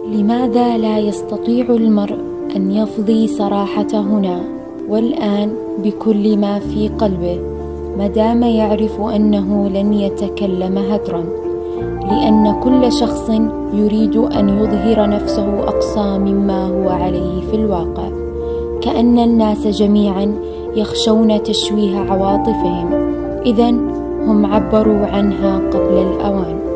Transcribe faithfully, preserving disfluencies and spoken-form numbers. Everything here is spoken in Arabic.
لماذا لا يستطيع المرء أن يفضي صراحته هنا والآن بكل ما في قلبه مادام يعرف أنه لن يتكلم هدرا؟ لأن كل شخص يريد أن يظهر نفسه أقصى مما هو عليه في الواقع، كأن الناس جميعا يخشون تشويه عواطفهم، إذن هم عبروا عنها قبل الأوان.